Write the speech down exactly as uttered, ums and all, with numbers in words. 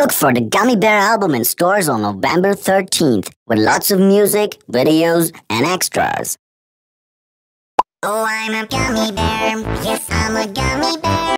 Look for the Gummy Bear album in stores on November thirteenth with lots of music, videos, and extras. Oh, I'm a gummy bear. Yes, I'm a gummy bear.